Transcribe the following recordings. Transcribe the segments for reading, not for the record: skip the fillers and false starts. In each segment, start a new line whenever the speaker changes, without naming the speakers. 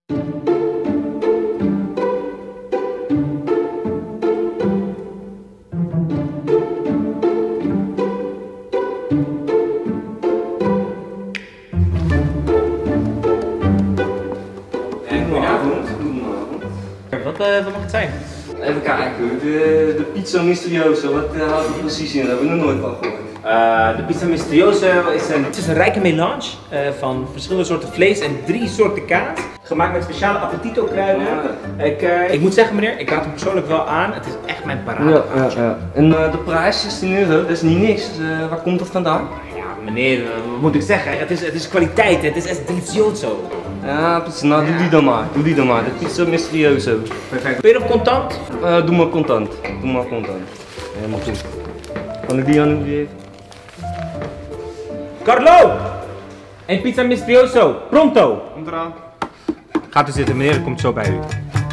Wat mag het zijn?
Even kijken, de pizza Misterioso, wat houdt het precies in? Daar hebben we nog nooit van gehoord.
De pizza Misterioso is een rijke melange van verschillende soorten vlees en 3 soorten kaas. Gemaakt met speciale appetito kruiden. Ik moet zeggen meneer, ik raad hem persoonlijk wel aan. Het is echt mijn parade.
Ja. En de prijs, 16 euro, dat is niet niks. Waar komt dat vandaan?
Ja meneer, wat moet ik zeggen? Het is kwaliteit, het is echt delicioso.
Ja, precies. Nou, doe die dan maar. De pizza Misterioso.
Perfect. Ben je op contant?
Doe maar contant. Helemaal goed. Kan ik die aan u geven?
Carlo! En pizza Misterioso, pronto!
Komt eraan.
Gaat u zitten, meneer, komt zo bij u.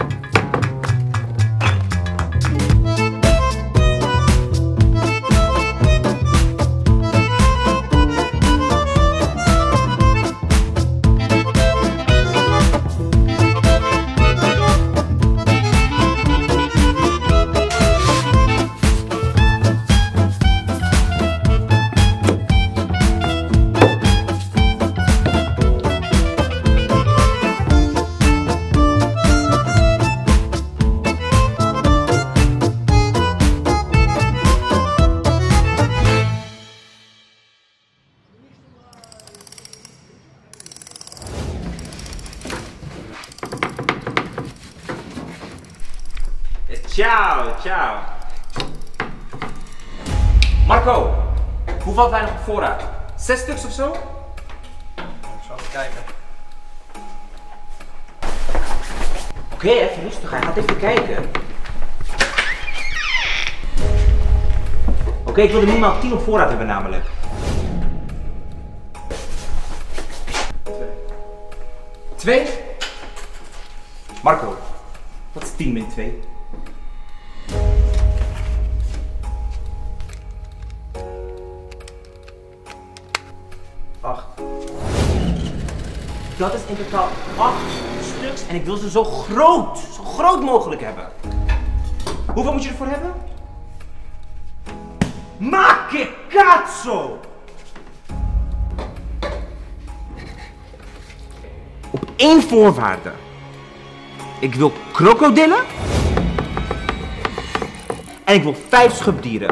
Ciao. Marco, hoeveel had wij nog op voorraad? 6 stuks of zo?
Ik zal even kijken.
Oké, even rustig, hij gaat even kijken. Oké, ik wil er minimaal 10 op voorraad hebben namelijk. 2? Marco, wat is 10 min 2?
8.
Dat is in totaal 8 stuks en ik wil ze zo groot mogelijk hebben. Hoeveel moet je ervoor hebben? Ma che cazzo! Op 1 voorwaarde. Ik wil krokodillen. En ik wil 5 schubdieren.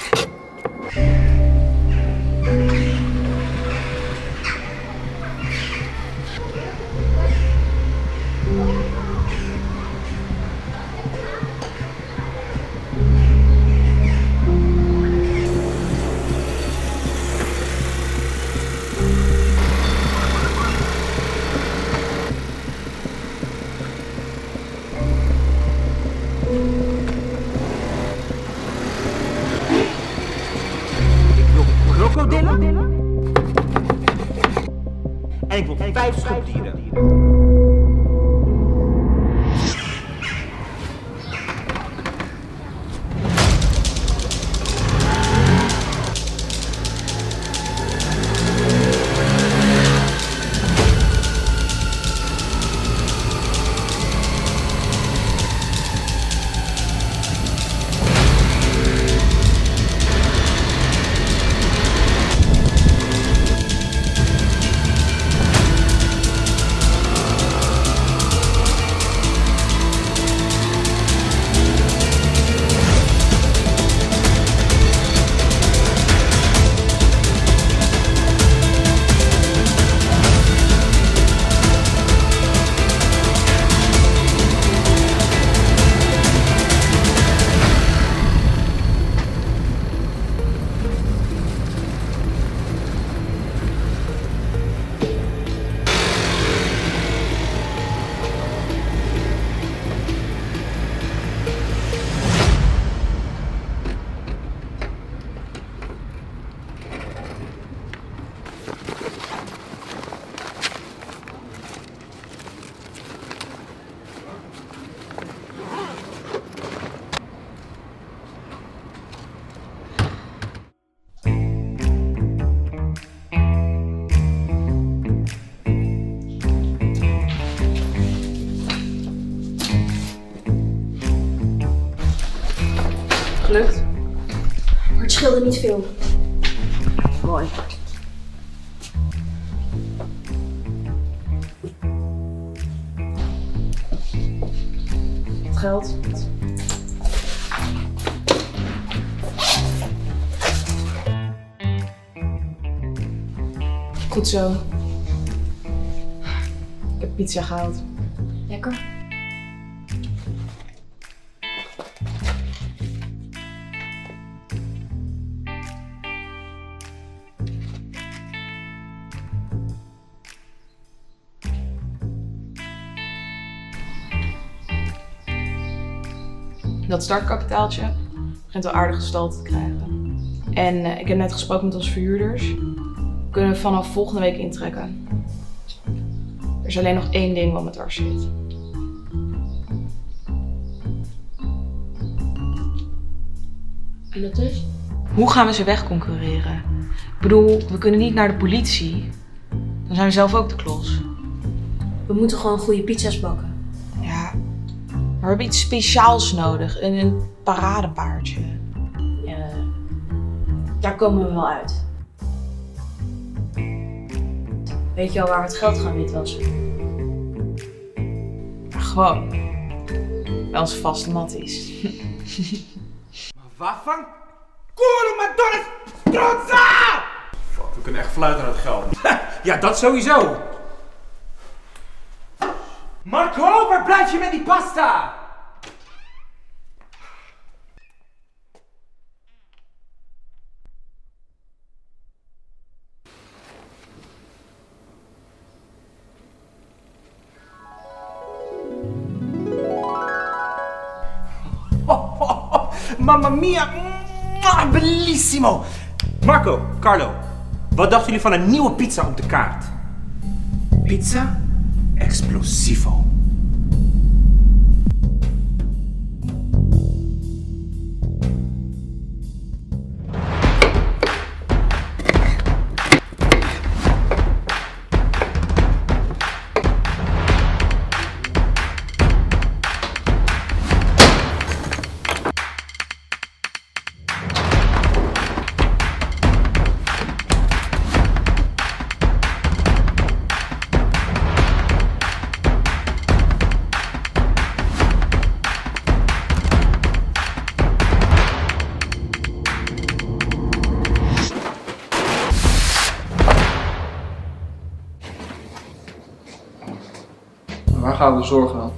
En ik wil 5 schubdieren.
gelukt.
Maar het scheelde niet veel.
Mooi. Het geld. Goed zo. Ik heb pizza gehaald.
Lekker.
Dat startkapitaaltje begint al aardig gestalte te krijgen. En ik heb net gesproken met onze verhuurders. We kunnen vanaf volgende week intrekken. Er is alleen nog één ding wat me dwars zit.
En dat is?
Hoe gaan we ze wegconcurreren? Ik bedoel, we kunnen niet naar de politie. Dan zijn we zelf ook de klos.
We moeten gewoon goede pizza's bakken.
Ja, maar we hebben iets speciaals nodig. Een paradepaardje.
Daar komen we wel uit. Weet je al waar we het geld gaan witwassen?
Gewoon. Bij onze vaste matties.
Maar waarvan? Koren, Madonna, trotsa!
Fuck, we kunnen echt fluiten naar het geld.
Ja, dat sowieso. Marco, waar blijf je met die pasta? Mamma mia, bellissimo! Marco, Carlo, wat dachten jullie van een nieuwe pizza op de kaart? Pizza Explosivo.
Waar gaan we de zorgen aan?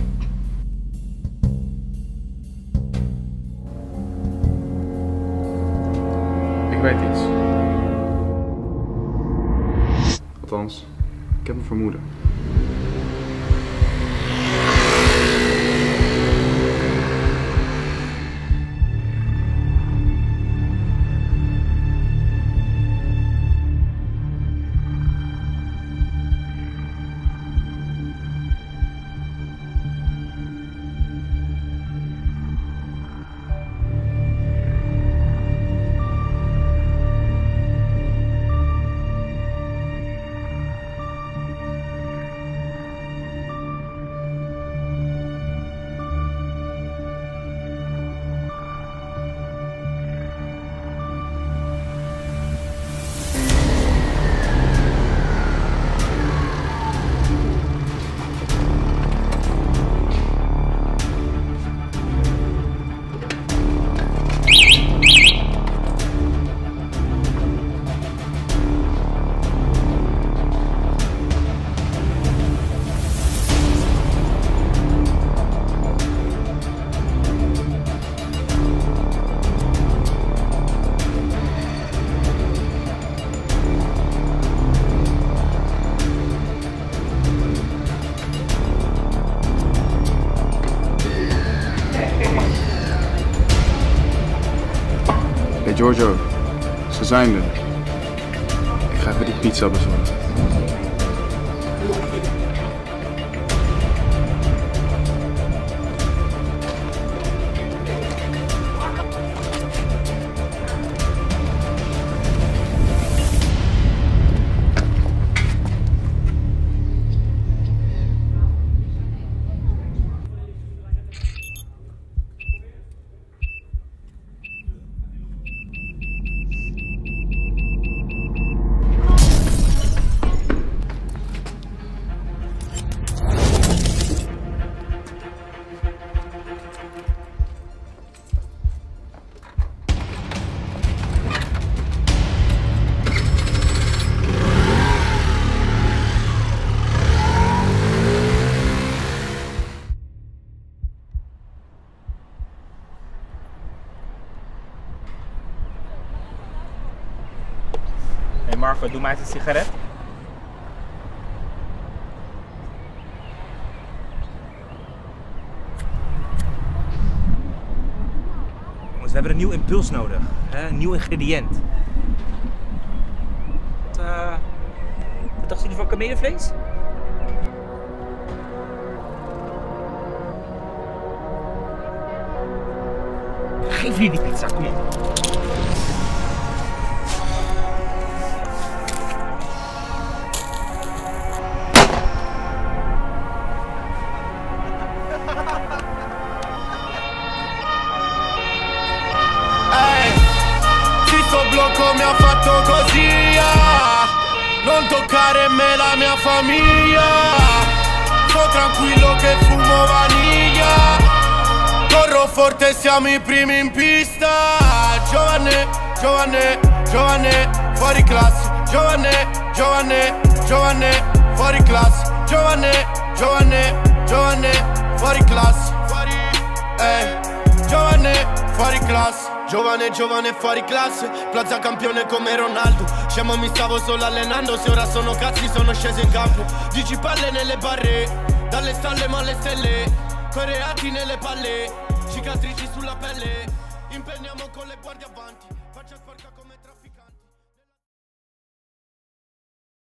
Ik weet iets. Althans, ik heb een vermoeden. Hey Giorgio, ze zijn er. Ik ga even die pizza bezorgen.
Porfa, doe mij eens een sigaret. Jongens, we hebben een nieuw impuls nodig. Een nieuw ingrediënt. Wat dachten jullie van kamelenvlees? Geef jullie die pizza, kom op.
Blocco mi ha fatto così, non toccare me la mia famiglia. Sto tranquillo che fumo vaniglia. Corro forte, siamo i primi in pista. Giovane, giovane, giovane, fuori classe. Giovane, giovane, giovane, fuori classe. Giovane, giovane, giovane, fuori classe. Fuori, giovane, fuori classe. Giovane, giovane, fuori classe, plaza campione come Ronaldo. Scemo, mi stavo solo allenando, se ora sono cazzi sono sceso in campo. 10 palle nelle barre, dalle stalle ma alle stelle. Coreati nelle palle, cicatrici sulla pelle. Impegniamo con le guardie avanti, faccia sporca come trafficanti.